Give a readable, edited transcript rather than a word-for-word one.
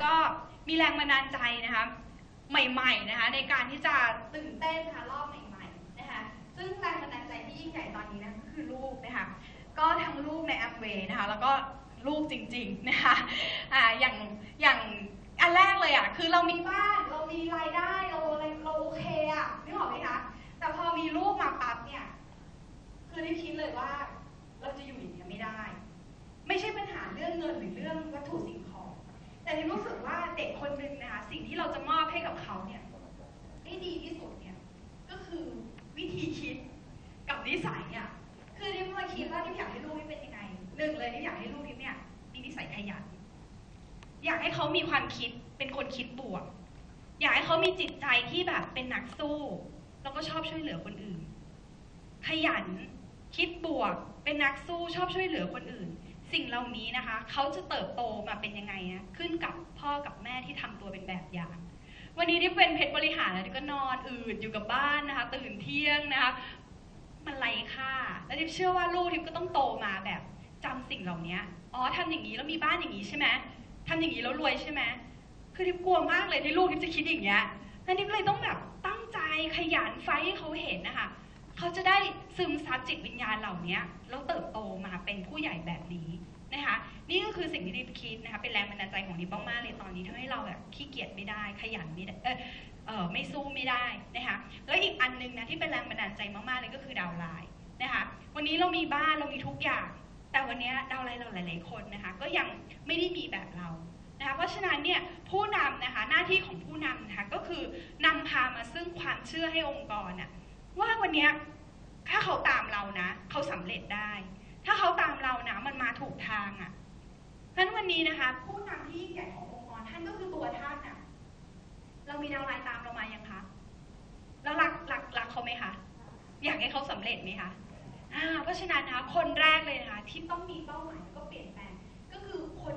ก็มีแรงบันดาลใจนะคะใหม่ๆนะคะในการที่จะตื่นเต้นนะคะรอบใหม่ๆนะคะซึ่งแรงบันดาลใจที่ยิ่งใหญ่ตอนนี้นะก็คือลูกนะคะก็ทั้งลูกในแอมเวย์นะคะแล้วก็ลูกจริงๆนะคะอย่างอันแรกเลยอ่ะคือเรามีบ้านเรามีรายได้เราโอเคอ่ะนึกออกไหมคะแต่พอมีลูกมาปั๊บเนี่ยคือได้คิดเลยว่าเราจะอยู่อย่างนี้ไม่ได้ไม่ใช่ปัญหาเรื่องเงินหรือเรื่องวัตถุสิ่งของแต่ที่รู้สึกว่าเด็กคนหนึ่งนะคะสิ่งที่เราจะมอบให้กับเขาเนี่ยได้ดีที่สุดเนี่ยก็คือวิธีคิดกับนิสัยอ่ะคือที่มาคิดว่าที่อยากให้ลูกนี่เป็นยังไงหนึ่งเลยที่อยากให้ลูกนี่เนี่ยมีนิสัยขยันอยากให้เขามีความคิดเป็นคนคิดบวกอยากให้เขามีจิตใจที่แบบเป็นนักสู้แล้วก็ชอบช่วยเหลือคนอื่นขยันคิดบวกเป็นนักสู้ชอบช่วยเหลือคนอื่นสิ่งเหล่านี้นะคะเขาจะเติบโตมาเป็นยังไงนะขึ้นกับพ่อกับแม่ที่ทำตัวเป็นแบบอย่างวันนี้ที่เป็นเพชรบริหารแล้วก็นอนอืดอยู่กับบ้านนะคะตื่นเที่ยงนะคะมันไร้ค่าแล้วทิพย์เชื่อว่าลูกทิพย์ก็ต้องโตมาแบบจำสิ่งเหล่านี้อ๋อทำอย่างนี้แล้วมีบ้านอย่างนี้ใช่ไหมทำอย่างนี้แล้วรวยใช่ไหมคือทิพย์กลัวมากเลยที่ลูกทิพย์จะคิดอย่างเงี้ยแล้วทิพย์เลยต้องแบบตั้งใจขยันไฟให้เขาเห็นนะคะเขาจะได้ซึมซับจิตวิญญาณเหล่านี้แล้วเติบโตมาเป็นผู้ใหญ่แบบนี้นะคะนี่ก็คือสิ่งที่ทิพย์คิดนะคะเป็นแรงบันดาลใจของทิพย์มากๆเลยตอนนี้ทำให้เราแบบขี้เกียจไม่ได้ขยันไม่ได้ไม่สู้ไม่ได้นะคะแล้วอีกอันนึงนะที่เป็นแรงบันดาลใจมากๆเลยก็คือดาวไลน์นะคะวันนี้เรามีบ้านเรามีทุกอย่างแต่วันนี้ดาวไลน์เราหลายๆคนนะคะก็ยังไม่ได้มีแบบเรานะคะเพราะฉะนั้นเนี่ยผู้นำนะคะหน้าที่ของผู้นำนะคะก็คือนำพามาซึ่งความเชื่อให้องค์กรน่ะว่าวันนี้ถ้าเขาตามเรานะเขาสำเร็จได้ถ้าเขาตามเรานะมันมาถูกทางอ่ะเพราะฉะนั้นวันนี้นะคะผู้นำที่ยิ่งใหญ่ขององค์กรท่านก็คือตัวท่านอ่ะเรามีดาวไลน์ตามเรามายังคะแล้วรักเขาไหมคะอยากให้เขาสำเร็จไหมคะเพราะฉะนั้นนะคะคนแรกเลยนะคะที่ต้องมีเป้าหมายก็เปลี่ยนแปลงก็คือคน